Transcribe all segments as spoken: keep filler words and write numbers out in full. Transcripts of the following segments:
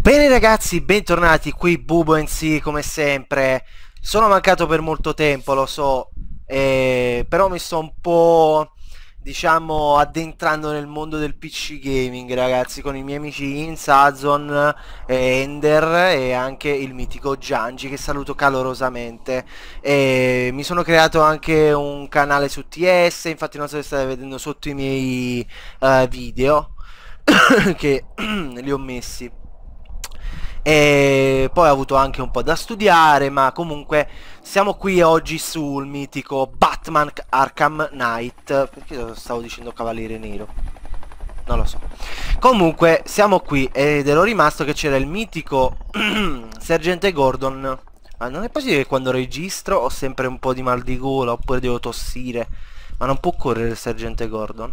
Bene ragazzi, bentornati qui Bubo N C come sempre. Sono mancato per molto tempo, lo so, eh, però mi sto un po', diciamo, addentrando nel mondo del P C gaming, ragazzi, con i miei amici Insazon, eh, Ender e anche il mitico Giangi, che saluto calorosamente. E mi sono creato anche un canale su T S, infatti non so se state vedendo sotto i miei eh, video che li ho messi. E poi ho avuto anche un po' da studiare, ma comunque siamo qui oggi sul mitico Batman Arkham Knight. Perché stavo dicendo Cavaliere Nero? Non lo so. Comunque siamo qui ed ero rimasto che c'era il mitico Sergente Gordon. Ma non è possibile che quando registro ho sempre un po' di mal di gola oppure devo tossire. Ma non può correre il Sergente Gordon.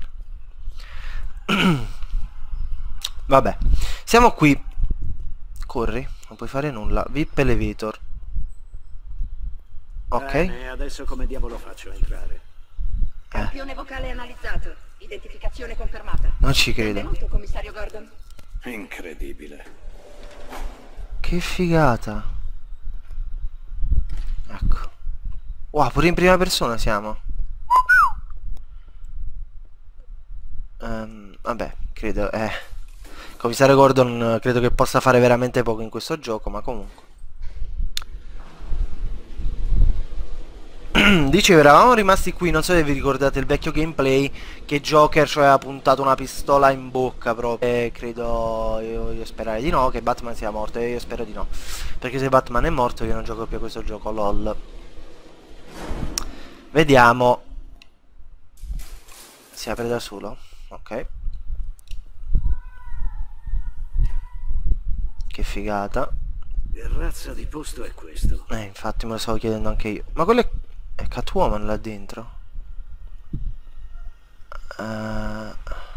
Vabbè, siamo qui. Corri, non puoi fare nulla. V I P Elevator. Ok. Bene, adesso come diavolo faccio a entrare? Campione vocale analizzato. Identificazione confermata. Non ci credo. Benvenuto, commissario Gordon. Incredibile. Che figata. Ecco. Wow, pure in prima persona siamo. Um, vabbè, credo, eh. Commissario Gordon credo che possa fare veramente poco in questo gioco, ma comunque. Dicevo, eravamo rimasti qui, non so se vi ricordate il vecchio gameplay, che Joker ci aveva puntato una pistola in bocca proprio. E credo, io, io sperare di no, che Batman sia morto, e io spero di no. Perché se Batman è morto io non gioco più a questo gioco, lol. Vediamo. Si apre da solo, ok. Che figata. Che razza di posto è questo? Eh, infatti me lo stavo chiedendo anche io. Ma quello è, è Catwoman là dentro? Uh...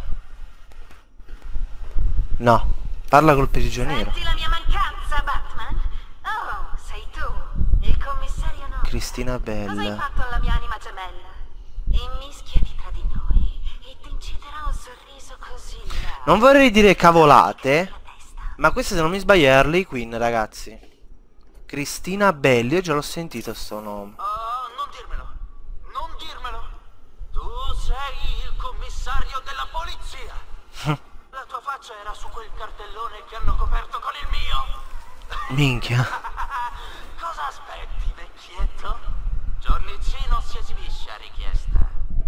No, parla col prigioniero. Senti la mia mancanza, Batman? Oh, sei tu, il commissario no. Cristina Cosa hai Bell. fatto alla mia anima gemella? Immischiati tra di noi e ti inciderà un sorriso così largo. Non vorrei dire cavolate, ma questa, se non mi sbaglio, è Harley Quinn, ragazzi. Cristina Bell, io già l'ho sentito sto nome. Oh, non dirmelo, non dirmelo. Tu sei il commissario della polizia. La tua faccia era su quel cartellone che hanno coperto con il mio. Minchia. Cosa aspetti, vecchietto? Johnny C non si esibisce a richiesta.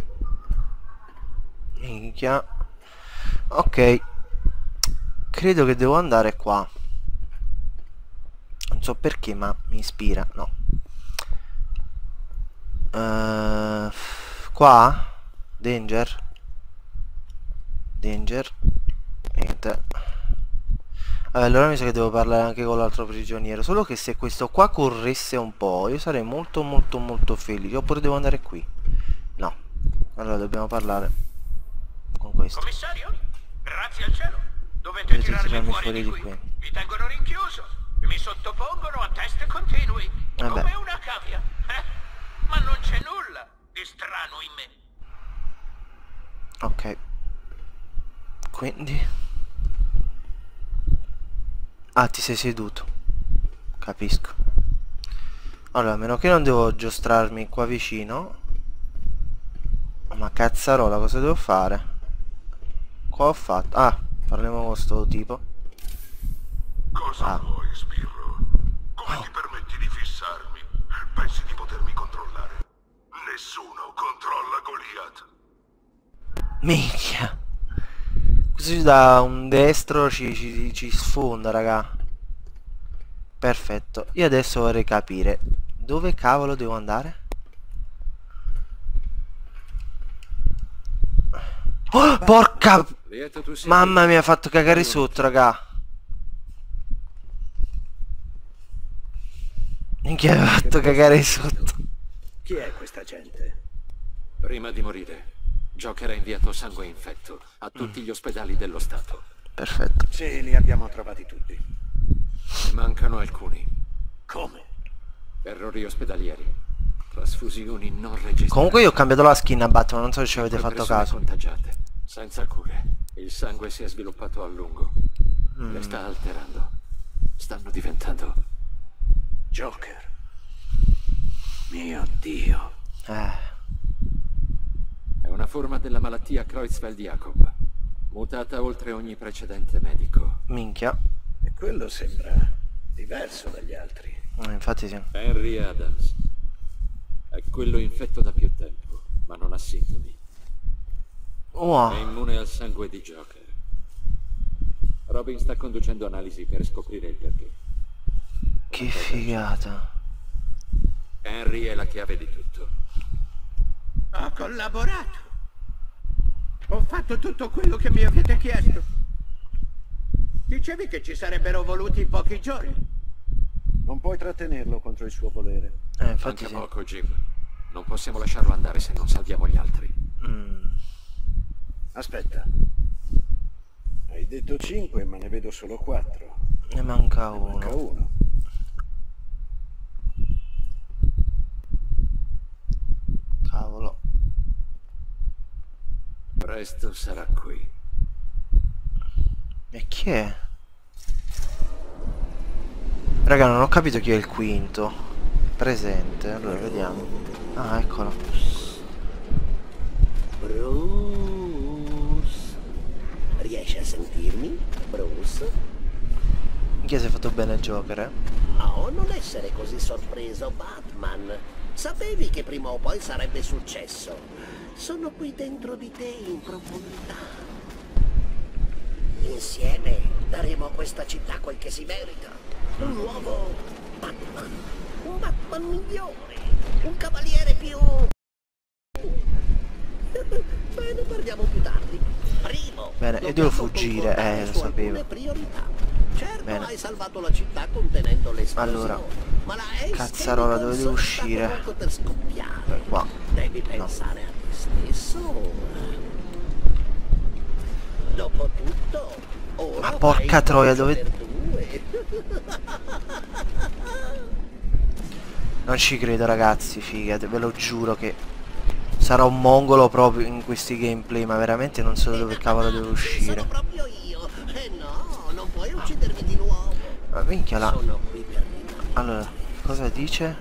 Minchia. Ok. Credo che devo andare qua. Non so perché, ma mi ispira. No. Uh, qua? Danger? Danger? Niente. Vabbè, allora mi sa che devo parlare anche con l'altro prigioniero. Solo che se questo qua corresse un po', io sarei molto molto molto felice. Oppure devo andare qui? No. Allora dobbiamo parlare con questo. Commissario? Grazie al cielo. Dovete Dovete tirarmi tirarmi fuori, fuori di di qui. qui. Mi tengono rinchiuso e mi sottopongono a test continui. Vabbè. Come una cavia. Eh? Ma non c'è nulla di strano in me. Ok. Quindi... Ah, ti sei seduto. Capisco. Allora, a meno che non devo giostrarmi qua vicino. Ma cazzarola, cosa devo fare? Qua ho fatto... Ah, parliamo con sto tipo. Cosa Ah. vuoi, Sbirro? Come ti permetti di fissarmi? Pensi di potermi controllare? Nessuno controlla Goliath. Minchia. Così da un destro ci, ci, ci sfonda, raga. Perfetto. Io adesso vorrei capire dove cavolo devo andare? Oh, porca... Lieto tu sia. Mamma mia, ha fatto cagare sotto, raga. Minchia, ha fatto cagare sotto. Chi è questa gente? Prima di morire, Joker ha inviato sangue infetto a tutti gli ospedali dello Stato. Perfetto. Sì, li abbiamo trovati tutti. Mancano alcuni. Come? Errori ospedalieri. Trasfusioni non registrate. Comunque io ho cambiato la skin a Batman, non so se ci avete fatto Persone caso. contagiate, senza cure. Il sangue si è sviluppato a lungo. Mm. Le sta alterando. stanno diventando. Joker. Mio Dio. Eh. È una forma della malattia Creutzfeldt-Jakob, mutata oltre ogni precedente medico. Minchia. E quello sembra diverso dagli altri. Eh, infatti sì. Henry Adams. È quello infetto da più tempo, ma non ha sintomi. È Wow. immune al sangue di Joker. Robin sta conducendo analisi per scoprire il perché. Che figata. Henry è la chiave di tutto. Ho collaborato. Ho fatto tutto quello che mi avete chiesto. Dicevi che ci sarebbero voluti pochi giorni. Non puoi trattenerlo contro il suo volere. Eh, infatti Manca sì. poco, Jim. Non possiamo lasciarlo andare se non salviamo gli altri. Mm. Aspetta. Hai detto cinque, ma ne vedo solo quattro. Ne manca Ne manca uno. uno. Cavolo. Presto sarà qui. E chi è? Raga, non ho capito chi è il quinto. Presente, allora vediamo. Ah, eccolo. Bruce. Riesci a sentirmi, Bruce? Chi si è fatto bene Joker, eh? Oh, non essere così sorpreso, Batman. Sapevi che prima o poi sarebbe successo. Sono qui dentro di te in profondità. Insieme daremo a questa città quel che si merita. Un nuovo Batman. Un Batman migliore. Un cavaliere più... Bene, parliamo più tardi. Primo. Bene, io devo fuggire, eh, lo sapevo. Certo, Bene. hai salvato la città contenendo l'esplosione. Allora, ma la Ace cazzarola, dove devo Chemicals sta uscire? poco per scoppiare. Qua. Devi pensare a te stesso ora. Dopotutto, ora Ma porca vai troia, in dove- per due. Non ci credo ragazzi, figate, ve lo giuro che sarò un mongolo proprio in questi gameplay, ma veramente non so da dove cavolo devo uscire. Sono proprio io. Eh no, non puoi uccidermi di nuovo. Ma minchia là. Sono qui per rimanere. Allora, cosa dice?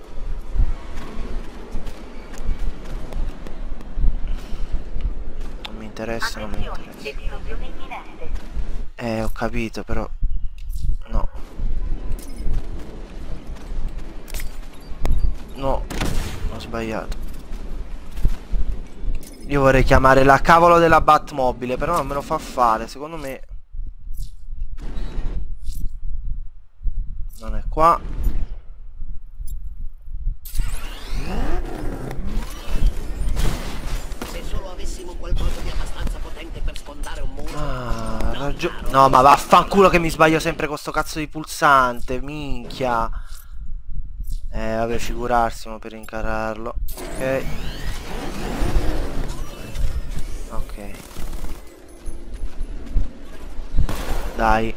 Non mi interessa, non mi interessa. Esplosione imminente. Eh, ho capito, però... No. No, ho sbagliato. Io vorrei chiamare la cavolo della Batmobile, però non me lo fa fare, secondo me. Non è qua. Se solo avessimo qualcosa di abbastanza potente per sfondare un muro. Ah, ragione. No, ma vaffanculo che mi sbaglio sempre con sto cazzo di pulsante, minchia. Eh, vabbè, figurarsi mo per incararlo. Ok. Ok. Dai,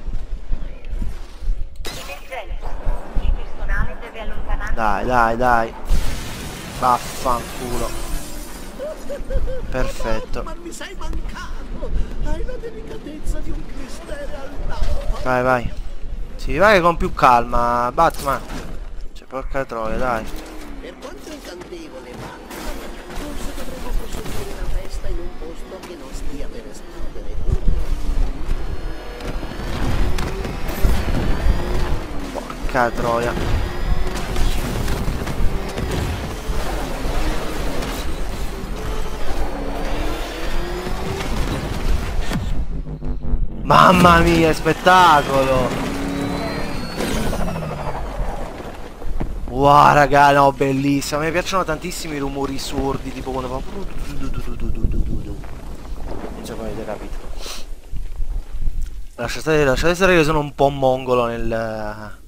Emergenza. Il personale deve allontanarsi. dai, dai, dai. Vaffanculo. Perfetto. Ma mi sei mancato. Hai la delicatezza di un cristere all'alba. Vai, vai. Sì, vai con più calma, Batman. Cioè, porca troia, dai. Per quanto incantevole, Batman, forse dovremmo proseguire la festa in un posto che non stia per esplodere. Porca troia. Mamma mia, spettacolo! Wow, raga, no, bellissimo. Mi piacciono tantissimi i rumori sordi, tipo quando fa... Non so come avete capito. Lasciate, lasciate stare che sono un po' mongolo nel...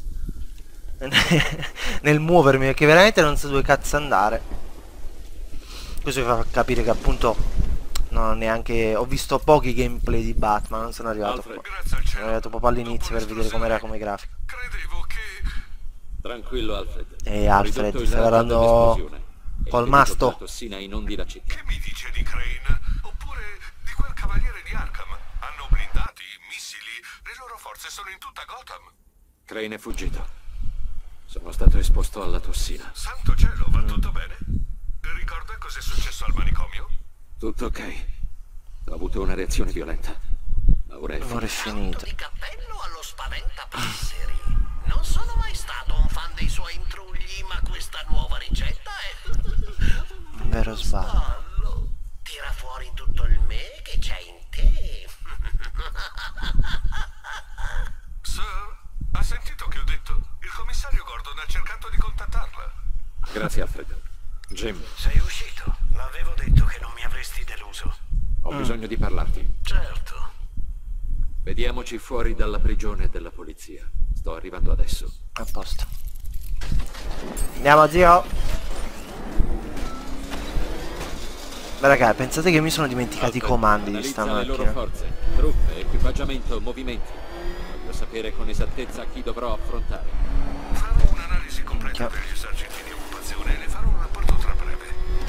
nel muovermi, perché veramente non so dove cazzo andare. Questo mi fa capire che appunto... non ho neanche... ho visto pochi gameplay di Batman, non sono arrivato Alfred, qua. Grazie al cielo. Sono arrivato proprio all'inizio per vedere com'era come grafica. Credevo che... Tranquillo, Alfred. E Ho Alfred, ridotto il stai raggio parlando dell'esplosione e col impedito masto? che la tossina inondi la città. Che mi dice di Crane? Oppure di quel cavaliere di Arkham? Hanno blindati, missili, le loro forze sono in tutta Gotham. Crane è fuggito. Sono stato esposto alla tossina. Santo cielo, va tutto bene? Ricorda cos'è successo al manicomio? Tutto ok. Ho avuto una reazione violenta. Ma ora è Ora è finito. finito. Di cappello allo spaventapasseri. Non sono mai stato un fan dei suoi intrugli, ma questa nuova ricetta è... Un vero sballo. Sballo. Tira fuori tutto il me che c'è in te. Sir, ha sentito che ho detto? Il commissario Gordon ha cercato di contattarla. Grazie, Alfred. Jim, Sei uscito? L'avevo detto che non mi avresti deluso. ho bisogno di parlarti. Certo. Vediamoci fuori dalla prigione della polizia. Sto arrivando adesso. A posto. Andiamo, zio. Beh raga, pensate che mi sono dimenticato i comandi di sta Analizza le loro macchina. forze, truppe, equipaggiamento, movimenti. Voglio sapere con esattezza chi dovrò affrontare. Farò un'analisi completa Minchia. degli eserciti di occupazione e le farò un rapporto tra breve.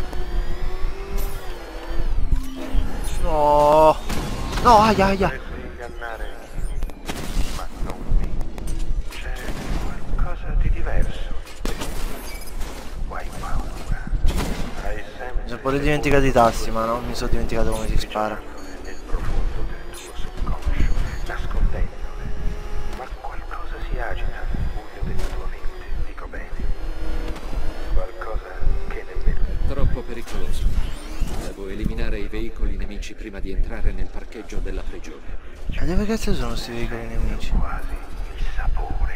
No. No, aia, aia. Potresti ingannare, ma non me. C'è qualcosa di diverso. Hai paura. Hai sempre... Mi sono pure dimenticato i tasti, ma non mi sono dimenticato come si spara. nel profondo del tuo subconscio, nascondendole. Ma qualcosa si agita nel buio della tua mente, dico bene. Qualcosa che nemmeno... È troppo pericoloso. Devo eliminare i veicoli nemici prima di entrare nel parcheggio della prigione. E dove cazzo sono questi veicoli nemici? quasi il sapore.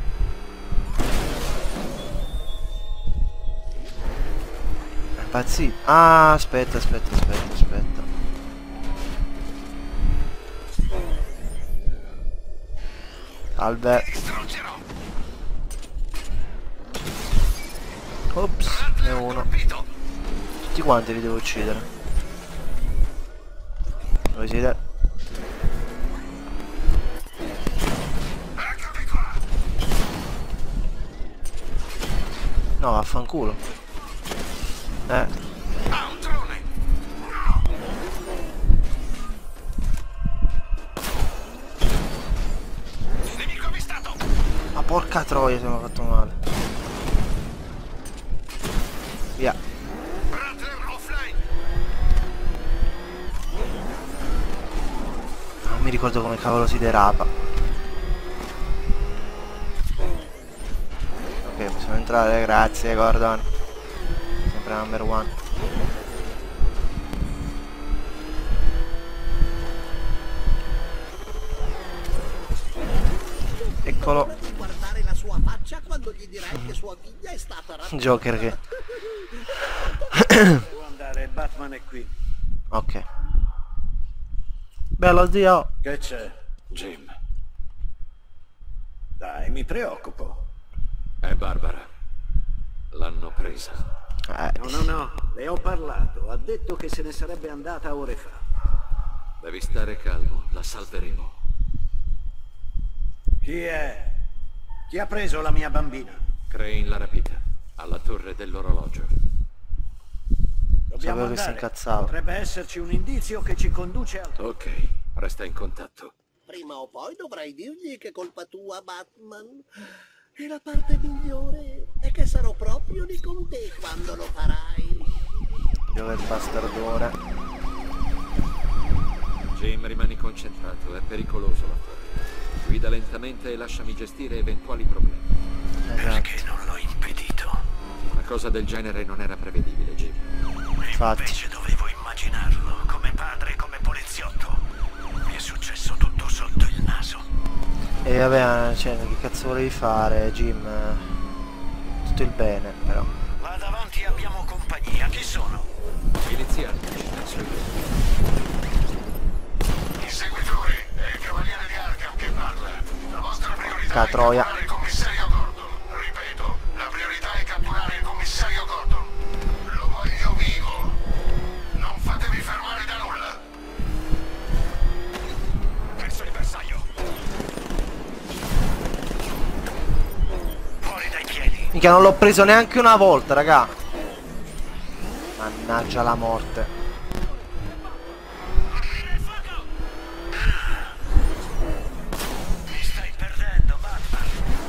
Impazzito. Ah, aspetta, aspetta, aspetta, aspetta. Salve. Ops, ne ho uno. Tutti quanti li devo uccidere. Dove siete? No, vaffanculo. Eh. Ah, un drone! Nemico avvistato! Ma porca troia, se mi ha fatto male. Via. Rattler offline! Non mi ricordo come cavolo si derapa. Ok, possiamo entrare, grazie Gordon. Sempre number one. Eccolo. Guardare la sua faccia quando gli dirai che sua figlia è stata rapita. Joker che... Devo andare, Batman è qui. Ok. Bello zio. Che c'è? Jim, Dai, mi preoccupo. è Barbara. L'hanno presa. Eh, No, no, no, le ho parlato. Ha detto che se ne sarebbe andata ore fa. Devi stare calmo, la salveremo. Chi è? Chi ha preso la mia bambina? Crane l'ha rapita, alla torre dell'orologio. Dobbiamo Sapevo che si andare. incazzava. Potrebbe esserci un indizio che ci conduce al... Ok, resta in contatto. Prima o poi dovrai dirgli che è colpa tua, Batman. E la parte migliore è che sarò proprio lì con te quando lo farai. dove il bastardone. Jim, rimani concentrato, è pericoloso là fuori. Guida lentamente e lasciami gestire eventuali problemi. Esatto. non l'ho impedito? Una cosa del genere non era prevedibile, Jim. Infatti. Invece dovevo immaginarlo, come padre, come poliziotto. Mi è successo tutto sotto il naso. E vabbè, cioè, che cazzo volevi fare, Jim? Tutto il bene, però. Là davanti abbiamo compagnia, chi sono? Miliziani, ci penso io. Inseguitori, è il cavaliere di Arkham che parla. La vostra priorità Catroia. è catturare il commissario Gordon. Ripeto, la priorità è catturare il commissario Gordon. Lo voglio vivo. Non fatevi fermare da nulla. Perso il bersaglio. Fuori dai piedi. Mica non l'ho preso neanche una volta, raga. Mannaggia la morte. Mi stai perdendo, Batman.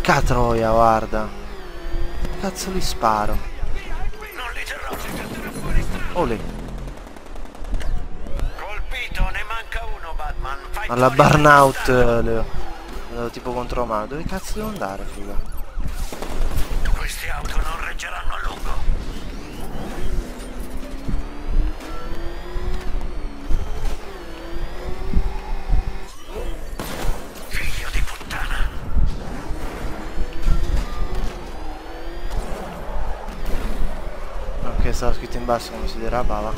Porca troia, guarda. Cazzo li sparo. Non li terrò finché fuori strada. Olè. Colpito, ne manca uno, Batman. Fai Alla fuori burnout la le... le- tipo contro mano. Dove cazzo devo andare, figa? Queste auto non reggeranno a lungo. Figlio di puttana. Ok, stava scritto in basso come si derapava.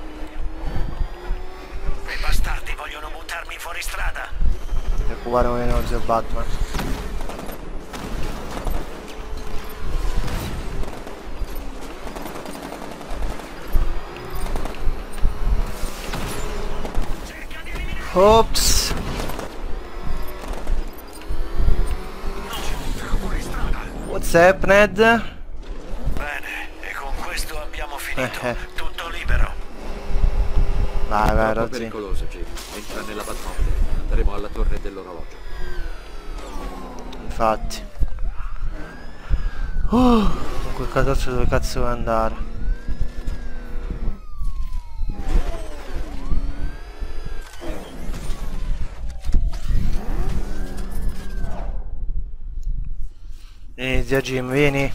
Quei bastardi vogliono buttarmi fuori strada. Recuperare un energia Batman. Ops. What's up, Ned? Bene, e con questo abbiamo finito. Eh, eh. Tutto libero. Vai, vai, Troppo Rozzi. pericoloso, Jim. Entra nella Batmobile. Andremo alla torre dell'orologio. Infatti. Uh, con quel catorcio dove cazzo vuoi andare? Vieni, zia Jim, vieni.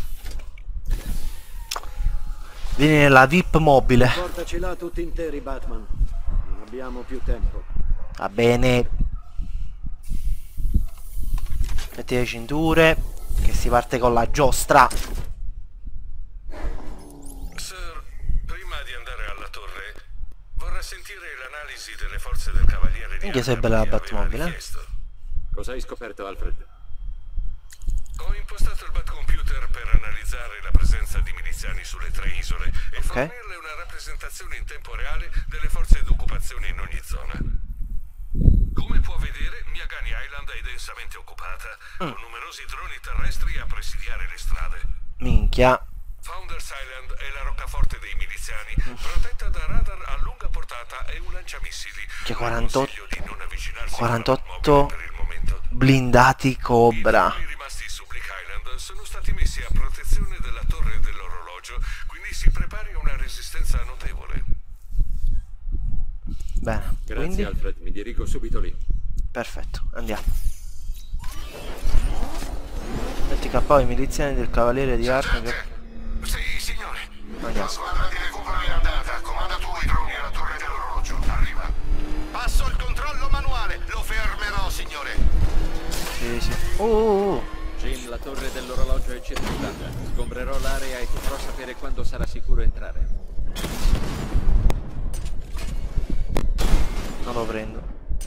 Vieni nella V I P mobile. Portaci là tutti interi, Batman. Non abbiamo più tempo. Va bene. Metti le cinture, che si parte con la giostra. Sir, prima di andare alla torre, vorrei sentire l'analisi delle forze del Cavaliere di Minchia, sei Arkham bella la che Batmobile, aveva eh? richiesto. Cosa hai scoperto, Alfred? Ho impostato il Batcomputer per analizzare la presenza di miliziani sulle tre isole e Ok. fornirle una rappresentazione in tempo reale delle forze d'occupazione in ogni zona. Come può vedere, Miagani Island è densamente occupata, Mm. con numerosi droni terrestri a presidiare le strade. Minchia. Founders Island è la roccaforte dei miliziani, protetta da radar a lunga portata e un lanciamissili. Che Ma quarantotto consiglio di non avvicinarsi quarantotto per il momento. blindati Cobra. I droni rimasti su Bleak Island sono stati messi a protezione della torre dell'orologio, quindi si prepari a una resistenza notevole. Bene, Grazie, quindi Alfred. Mi dirigo subito lì. perfetto, andiamo. Metti K O i miliziani del Cavaliere di Arkham. Sì, signore. Andiamo. Squadra di recupero è andata. Comanda tu i droni alla torre dell'orologio. Arriva. Passo il controllo manuale. Lo fermerò, signore. Sì, sì. Uh, uh, uh. Jim, la torre dell'orologio è circondata. Sgombrerò l'area e ti farò sapere quando sarà sicuro entrare. Non lo prendo.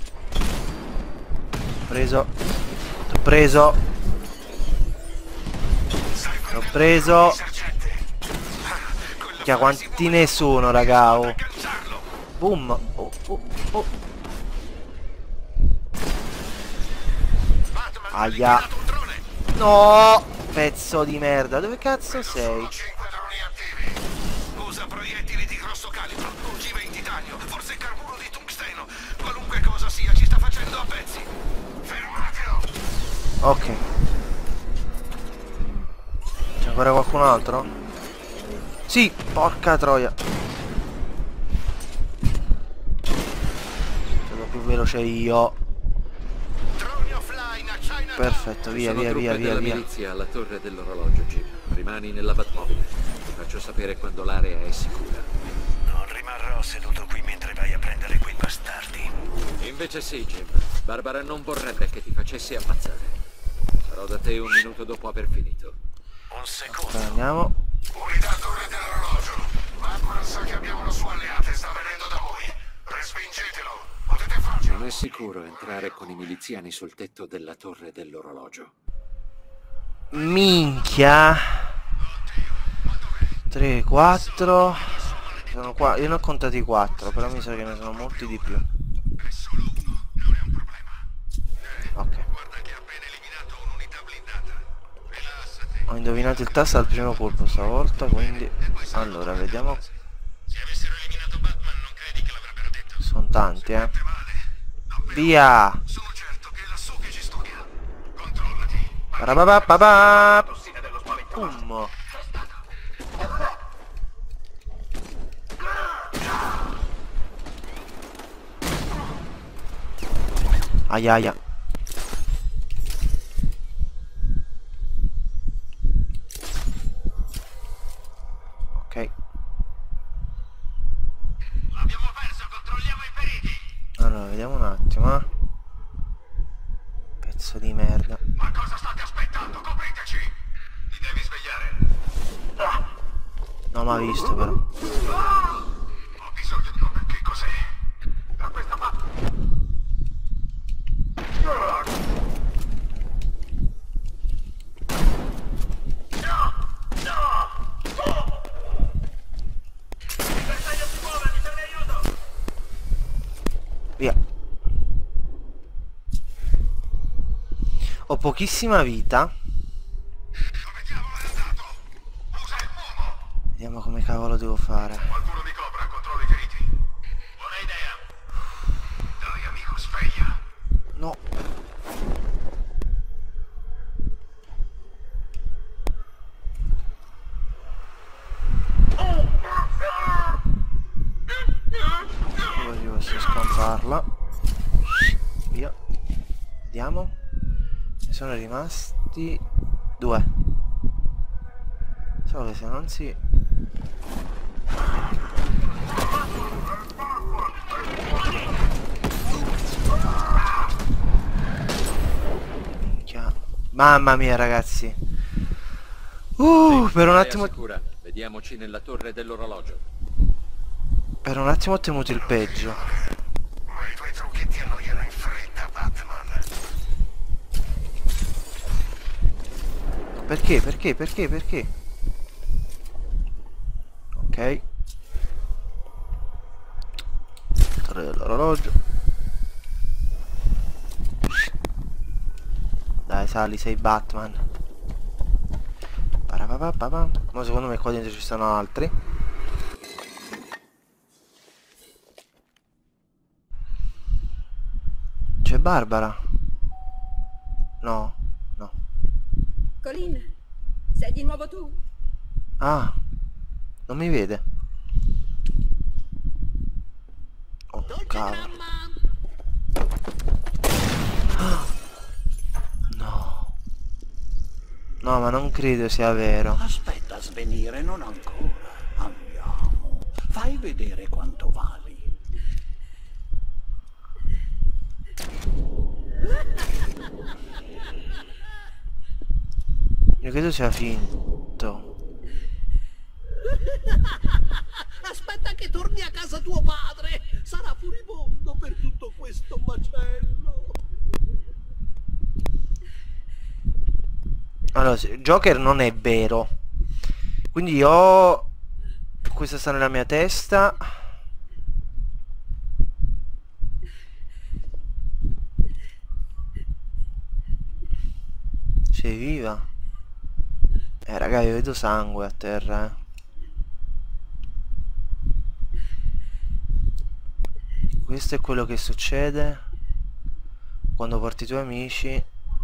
Preso. T'ho preso. L'ho preso. Che quanti ne sono, raga. Oh. Boom. Oh, oh, oh. Aia. No. Pezzo di merda. Dove cazzo sei? cinque droni attivi. Usa proiettili di grosso calibro, ogive in titanio, forse carburo di tungsteno. Qualunque cosa sia, ci sta facendo a pezzi. Fermatelo! Ok. C'è ancora qualcun altro? Sì, porca troia. Sono più veloce io. Droni offline a China. Perfetto, via, Sono via, truppe via, via, della via. milizia alla torre dell'orologio, Jim. Rimani nella Batmobile. Ti faccio sapere quando l'area è sicura. Non rimarrò seduto qui mentre vai a prendere quei bastardi. Invece sì, Jim. Barbara non vorrebbe che ti facessi ammazzare. Sarò da te un minuto dopo aver finito. Un secondo. Allora, andiamo. Unità torre dell'orologio. Batman sa che abbiamo una sua alleata e sta venendo da voi. Respingetelo. Potete farcelo. Non è sicuro entrare con i miliziani sul tetto della torre dell'orologio. Minchia. tre, quattro. Sono qua. Io ne ho contati quattro, però mi sa che ne sono molti di più. È solo uno, non è un problema. Ok. Guarda che ha appena eliminato un'unità blindata. Rilassati. Ho indovinato il tasto al primo colpo stavolta, quindi... Allora, vediamo. Se avessero eliminato Batman non credi che l'avrebbero detto? Sono tanti, eh. Male. Davvero. Via! Sono certo che è lassù che ci studia. Controllati. Parapapapapa. Pum. Aia aia. Ok. L'abbiamo perso, controlliamo i feriti. Allora, vediamo un attimo, eh. Pezzo di merda. Ma cosa state aspettando? Copriteci! Ti devi svegliare. Non m'ha visto però. Ho bisogno di comprendere che cos'è. Da questa parte. Via. Ho pochissima vita. Dove diavolo è andato? Usa il fumo! Vediamo come cavolo devo fare. Qualcuno mi copra, controllo i feriti. Buona idea. Dai, amico, sveglia. No. Io posso scamparla. Via. Vediamo. Ne sono rimasti due. Solo che se non si... Minchia. Mamma mia ragazzi. Uh, per un attimo... Sicura. Vediamoci nella torre dell'orologio. Per un attimo ho temuto il peggio. Ma i tuoi trucchetti annoiano in fretta, Batman. Perché? Perché? Perché? Perché? Ok. Torre dell'orologio. Dai, sali, sei Batman. Parapapapapa. Ma secondo me qua dentro ci stanno altri. C'è Barbara. No, no. Colin, sei di nuovo tu? Ah, non mi vede. Oh, cavolo. No. No, ma non credo sia vero. Aspetta a svenire, non ancora. Andiamo. Fai vedere quanto vali. Io credo sia finto. Aspetta che torni a casa tuo padre. Sarà furibondo per tutto questo macello. Allora, Joker non è vero. Quindi io... Questa sta nella mia testa. Sei viva? Eh raga, io vedo sangue a terra, eh. Questo è quello che succede quando porti i tuoi amici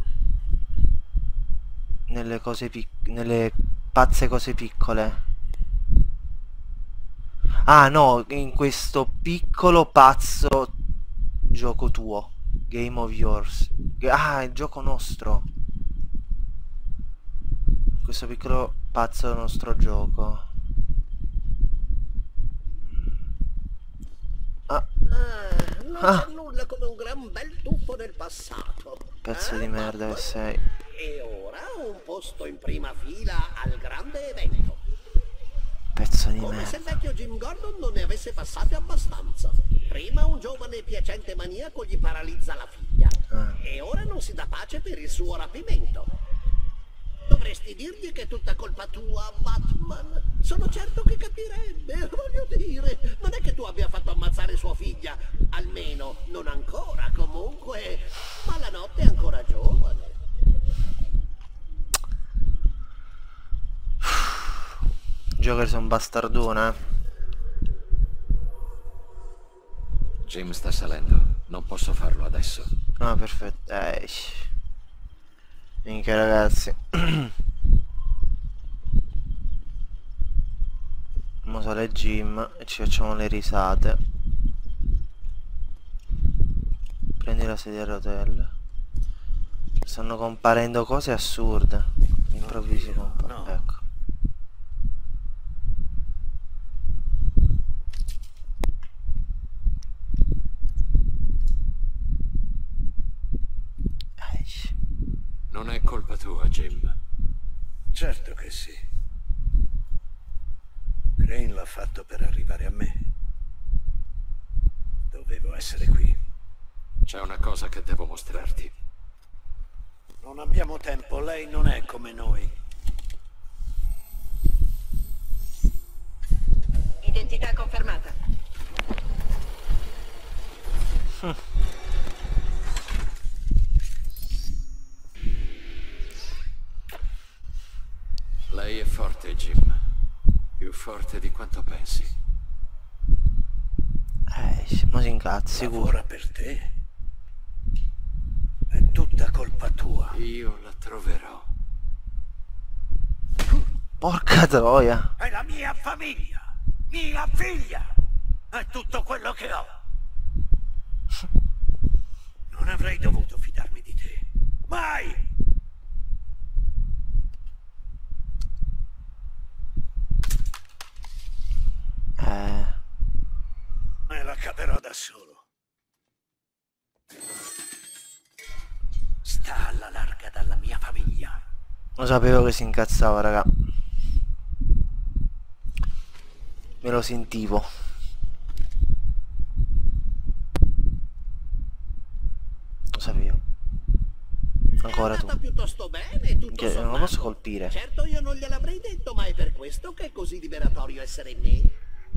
nelle cose pic- nelle pazze cose piccole. Ah no, in questo piccolo pazzo gioco tuo. Game of yours. Ah, il gioco nostro. Questo piccolo pazzo nostro gioco. Ah. Ah, non Ah. c'è nulla come un gran bel tuffo del passato. Pezzo Eh, di merda che Batman? sei. E ora un posto in prima fila al grande evento. Pezzo di Come se il merda. vecchio Jim Gordon non ne avesse passate abbastanza. Prima un giovane piacente maniaco gli paralizza la figlia. Ah. E ora non si dà pace per il suo rapimento. Dovresti dirgli che è tutta colpa tua, Batman. Sono certo che capirebbe, voglio dire. Non è che tu abbia fatto ammazzare sua figlia. Almeno, non ancora, comunque. Ma la notte è ancora giovane. Joker sei un bastardone, eh. Jim sta salendo. Non posso farlo adesso. Ah, perfetto. Eh. Minchia ragazzi. Mo sale Jim e ci facciamo le risate. Prendi la sedia a rotelle. Stanno comparendo cose assurde. Improvvisi no, no. Ecco. Non è colpa tua, Jim. Certo che sì. Crane l'ha fatto per arrivare a me. Dovevo essere qui. C'è una cosa che devo mostrarti. Non abbiamo tempo, lei non è come noi. Identità confermata. Lei è forte, Jim. Più forte di quanto pensi. Eh, ma si incazzi sicuro. Lavora per te. È tutta colpa tua. Io la troverò. Porca troia. È la mia famiglia. Mia figlia. È tutto quello che ho. Non avrei dovuto fidarmi di te. Mai! Eh. Me la caverò da solo. Sta alla larga dalla mia famiglia. Lo sapevo che si incazzava, raga. Me lo sentivo. Lo sapevo. Ancora tu. È andata piuttosto bene, tutto Che non lo sommato. posso colpire. Certo io non gliel'avrei detto, ma è per questo che è così liberatorio essere me.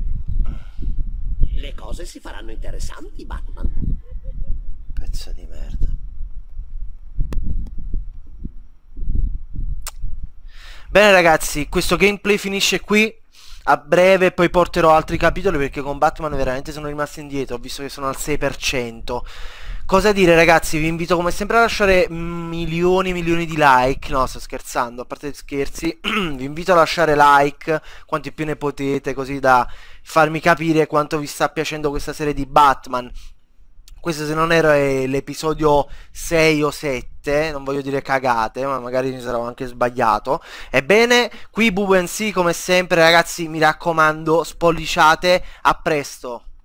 Le cose si faranno interessanti, Batman. Pezzo di merda. Bene ragazzi, questo gameplay finisce qui. A breve poi porterò altri capitoli perché con Batman veramente sono rimasto indietro. Ho visto che sono al sei per cento. Cosa dire ragazzi, vi invito come sempre a lasciare milioni e milioni di like. No, sto scherzando, a parte gli scherzi. Vi invito a lasciare like quanti più ne potete, così da farmi capire quanto vi sta piacendo questa serie di Batman. Questo, se non ero, è l'episodio sei o sette, non voglio dire cagate, ma magari mi sarò anche sbagliato. Ebbene, qui BuboNC come sempre ragazzi, mi raccomando, spolliciate, a presto.